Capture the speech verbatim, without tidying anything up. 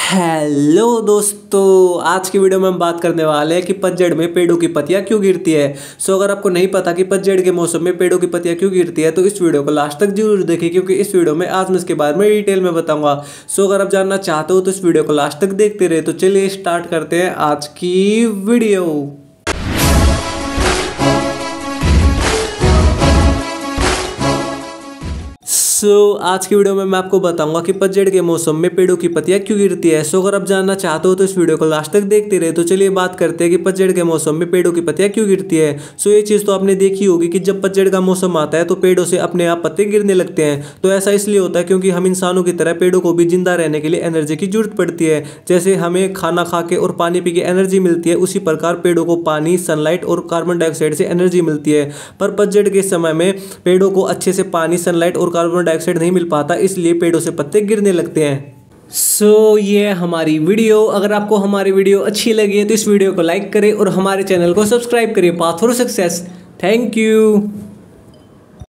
Hello दोस्तों, आज की वीडियो में हम बात करने वाले हैं कि पतझड़ में पेड़ों की पत्तियां क्यों गिरती है। सो अगर आपको नहीं पता कि पतझड़ के मौसम में पेड़ों की पत्तियां क्यों गिरती है तो इस वीडियो को लास्ट तक जरूर देखिए, क्योंकि इस वीडियो में आज मैं इसके बारे में डिटेल में बताऊंगा। सो अगर आप जानना चाहते हो तो इस वीडियो को लास्ट तक देखते रहे। तो चलिए स्टार्ट करते हैं आज की वीडियो। सो so, आज की वीडियो में मैं आपको बताऊंगा कि पतझड़ के मौसम में पेड़ों की पत्तियां क्यों गिरती है। सो so, अगर आप जानना चाहते हो तो इस वीडियो को लास्ट तक देखते रहे। तो चलिए बात करते हैं कि पतझड़ के मौसम में पेड़ों की पत्तियां क्यों गिरती है। सो so, ये चीज़ तो आपने देखी होगी कि जब पतझड़ का मौसम आता है तो पेड़ों से अपने आप पत्ते गिरने लगते हैं। तो ऐसा इसलिए होता है क्योंकि हम इंसानों की तरह पेड़ों को भी जिंदा रहने के लिए एनर्जी की जरूरत पड़ती है। जैसे हमें खाना खा के और पानी पी के एनर्जी मिलती है, उसी प्रकार पेड़ों को पानी, सनलाइट और कार्बन डाइऑक्साइड से एनर्जी मिलती है। पर पतझड़ के समय में पेड़ों को अच्छे से पानी, सनलाइट और कार्बन डाइऑक्साइड नहीं मिल पाता, इसलिए पेड़ों से पत्ते गिरने लगते हैं। सो so, ये हमारी वीडियो। अगर आपको हमारी वीडियो अच्छी लगी है तो इस वीडियो को लाइक करें और हमारे चैनल को सब्सक्राइब करें। Path for success. Thank you.